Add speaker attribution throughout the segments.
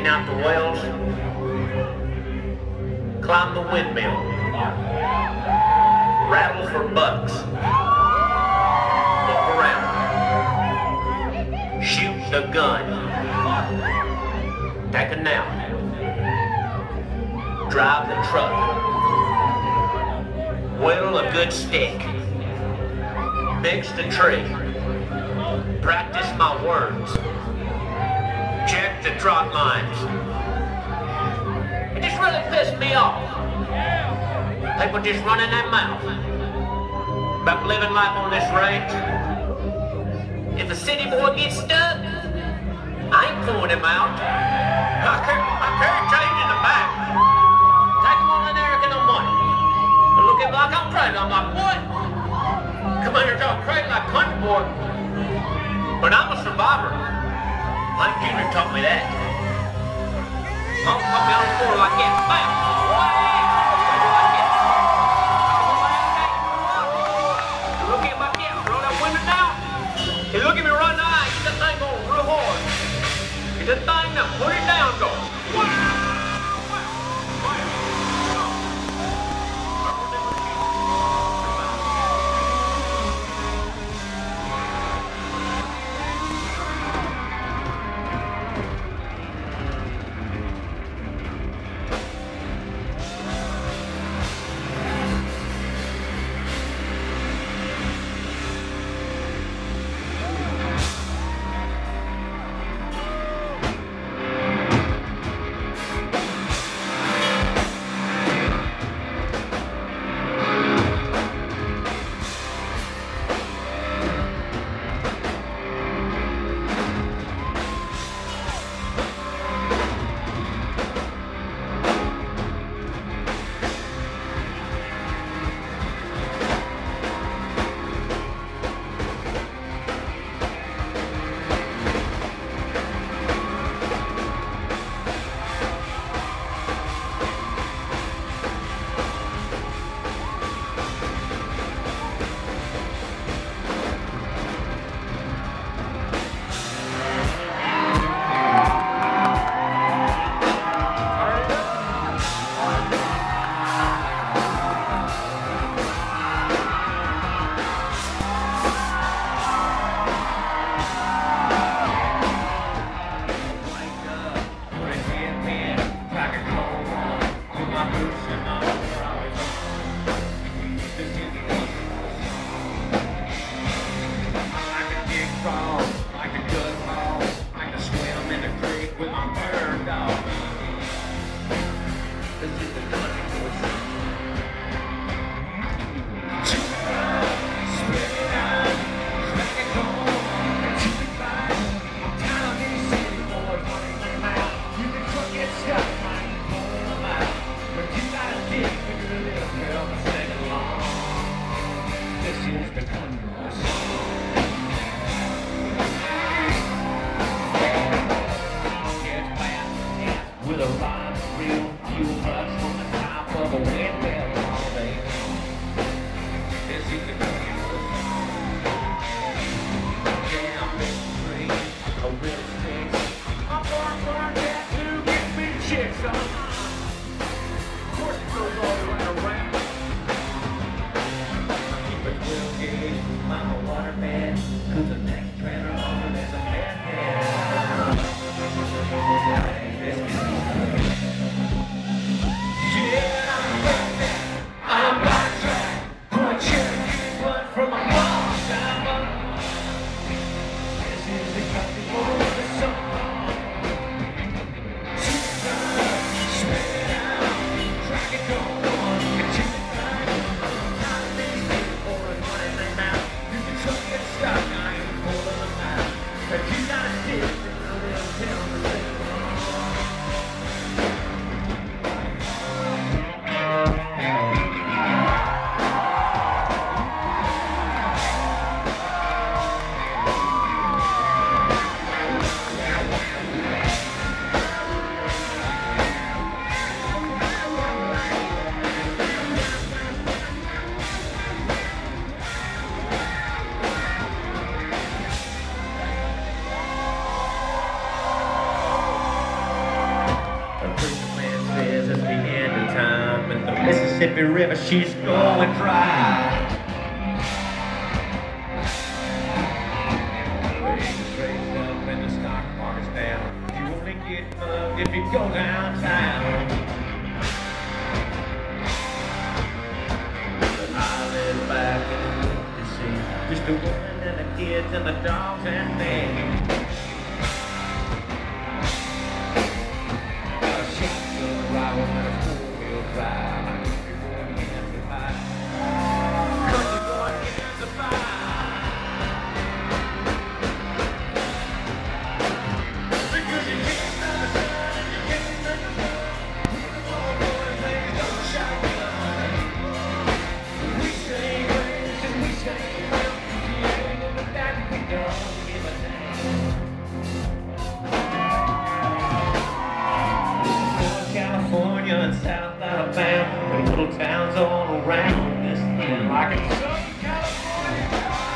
Speaker 1: out the wells, climb the windmill, rattle for bucks, look around, shoot the gun, take a nap, drive the truck, whittle a good stick, fix the tree, practice my words, check the trot lines. It just really pissed me off. People just running their mouth about living life on this range. If a city boy gets stuck, I ain't pulling him out. I carry change in the back. Take him on an American no money. I look at me like I'm crazy. I'm like, what? Come on here, talk crazy like country boy. But I'm a survivor. Mike Jr. taught me that. Mom taught me on the floor like that. Bam! Look at my cat, roll that window down. He look at me right in the eye, get that thing going real hard. Get that thing now, put it down, go. Mississippi River, she's going dry. Straight up and the stock market's down. You only get mugged if you go downtown. But I live back in Mississippi, just the women and the kids and the dogs and me. California and South Alabama, and little towns all around this land, like in Southern California.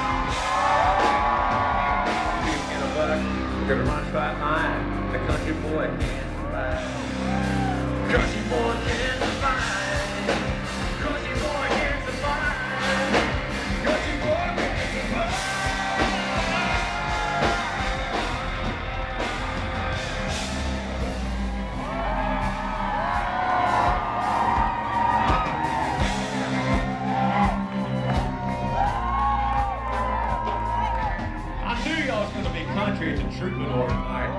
Speaker 1: In a buck, we're gonna run straight line. The country boy can't survive. Country boy can't survive. Country boy can't survive. Country boy can't survive. Y'all's gonna be country at the Troubadour tonight.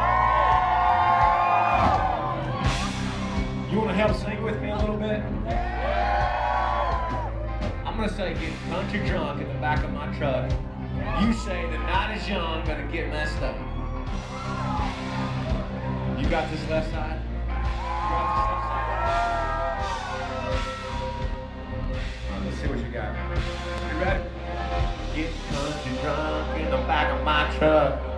Speaker 1: You wanna help sing with me a little bit? I'm gonna say get country drunk in the back of my truck. You say the night is young, gonna get messed up. You got this left side? You got this left side? All right, let's see what you got. You ready? Get country drunk in the back of my truck.